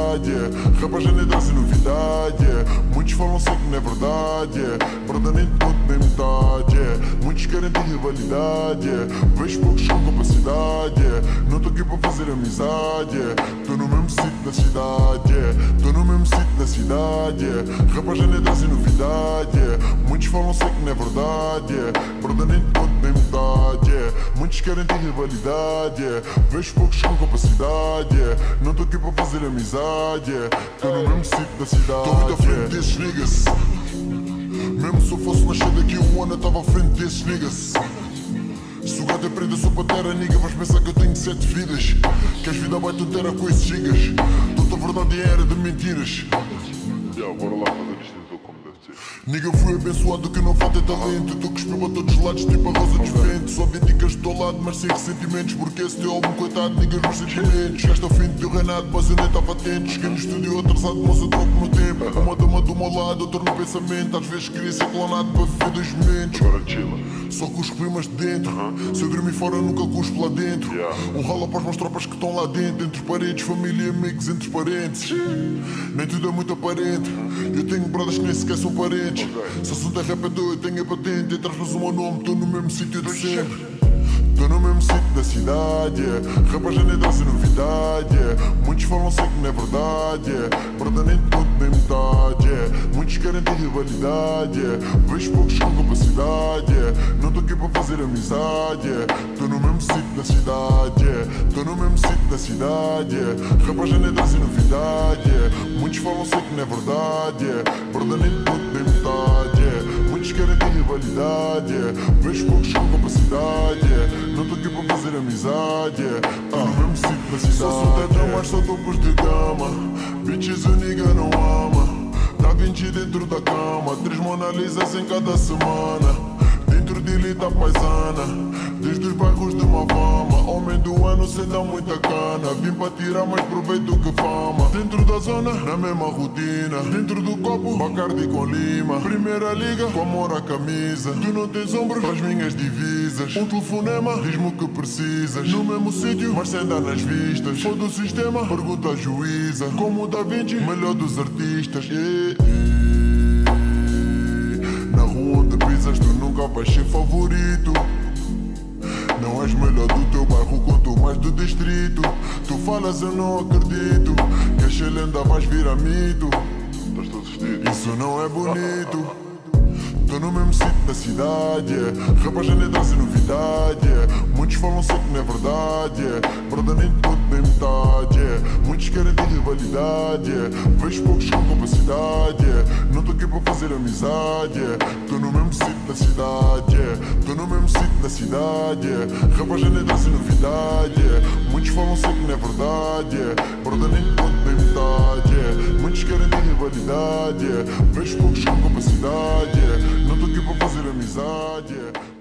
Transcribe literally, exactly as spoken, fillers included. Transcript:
cidade, é. Rapaz já nem trazem novidade, é. Muitos falam sei que não é verdade, é. Brother nem tudo nem metade, é. Muitos querem ter rivalidade, é. Vejo poucos com capacidade, é. Não tô aqui para fazer amizade, é. Tô no mesmo sítio da cidade, é. Tô no mesmo sítio da cidade, é. Rapaz já nem trazem novidade, é. Muitos falam sei que não é verdade, é. Brother nem tudo nem metade, é. Muitos querem ter rivalidade, é. Vejo poucos com capacidade, é. Não tô aqui para fazer amizade, é. Tô no mesmo sítio da cidade. Tô muito à frente desses niggas. Mesmo se eu fosse nascer daqui um ano, eu tava à frente desses niggas. Se o gato é preto, eu sou patera, nigga. Vais pensar que eu tenho sete vidas. Que as vida vai tudo era com esses gigas. Toda a verdade era de mentiras. Yeah, bora lá fazer isto então como deve ser. Nigga, fui abençoado que não falta talento. Tu que espelho a todos os lados, tipo a rosa dos ventos. Só vê dicas do teu lado, mas sem ressentimentos. Porque esse teu álbum, coitado, niggas nos sentimentos. Chegaste ao fim do teu reinado, mas eu nem estava atento. Cheguei no estúdio atrasado, mas eu troco no tempo. Uma dama do meu lado, outra no pensamento. Às vezes queria ser clonado para viver dois momentos. Agora chila. Só cuspo rimas de dentro. Se eu dormir fora, nunca cuspo lá dentro. Yeah. Um ralo para as minhas tropas que estão lá dentro. Entre paredes, família e amigos, entre parentes. Nem tudo é muito aparente. Eu tenho brothers que nem sequer são parentes. Okay. Se assunto é rap, eu tenho a patente. Atrás o meu nome, estou no mesmo sítio de sempre. Estou no mesmo sítio da cidade, é. Rapaz já nem trazem novidade, é. Muitos falam sei que não é verdade, é. Brother nem tudo nem metade, é. Muitos querem ter rivalidade, é. Vejo poucos com capacidade, é. Não tô aqui para fazer amizade, é. Tô no mesmo sítio da cidade, é. Tô no mesmo sítio da cidade, é. Rapaz já nem trazem novidade, é. Muitos falam sei que não é verdade, é. Brother nem tudo nem metade, é. Muitos querem ter rivalidade, é. Vejo poucos com capacidade, é. Não tô aqui para fazer amizade, é. Tô no mesmo sítio da cidade. Só sou tetra, mas só topos de gama. Bitches o nigga não ama. Da Vinci dentro da cama. Três Mona Lisas em cada semana. Dentro de Lita paisana. Desde os bairros de Mavama. Homem do ano sem dar muita cana. Vim para tirar mais proveito que fama. Dentro da zona, na mesma rotina. Dentro do copo, Bacardi com lima. Primeira liga, com amor à camisa. Tu não tens ombros para as minhas divisas. Um telefonema, diz-me o que precisas. No mesmo sítio, mas sem dar nas vistas. Foda o sistema, pergunta à juíza. Como o Da Vinci, melhor dos artistas. E, e, na rua onde pisas, tu nunca vais ser favorito. Não és melhor do teu bairro, quanto mais do distrito. Tu falas, eu não acredito. Que a Shell ainda vais virar mito. Estás todo vestido. Isso não é bonito. Tô no mesmo sítio da cidade, é. Rapaz já nem trazem novidade, é. Muitos falam sei que não é verdade, é. Brother nem tudo nem metade, é. Muitos querem ter rivalidade, é. Vejo poucos com capacidade, é. Não tô aqui para fazer amizade, é. Tô no mesmo sítio da cidade, é. Tô no mesmo sítio da cidade, é. Rapaz já nem trazem novidade, é. Muitos falam sei que não é verdade, é. Brother nem tudo nem metade, é. Muitos querem ter rivalidade, é. Vejo poucos com capacidade, é. Não tô aqui para fazer amizade, é.